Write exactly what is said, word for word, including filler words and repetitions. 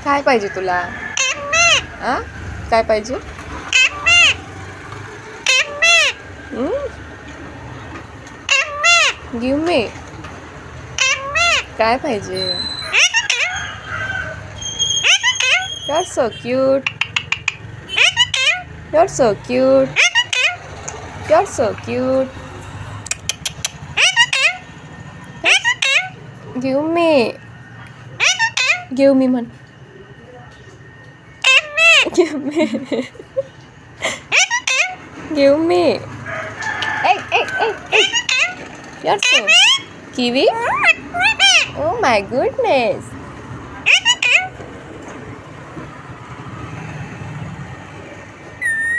काय पाहिजे तुला? आ काय पाहिजे? Give me. काय पाहिजे? You are so cute. You are so cute. You are so cute. Give me. Give me म्हण. Give me. Give me. ए ए ए ए. You are so kiwi. Oh my goodness.